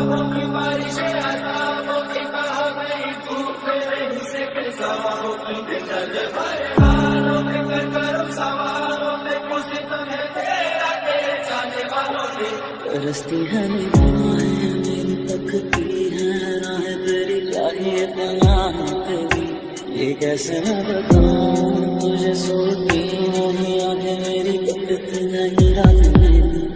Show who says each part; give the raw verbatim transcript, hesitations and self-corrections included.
Speaker 1: रस्ती है निगाहें मेरी तकती है राहें तेरी चाहिए तेरी ये कैसे मैं बताऊं तुझे सोती नहीं आंखें मेरी कटती नहीं रात मेरी।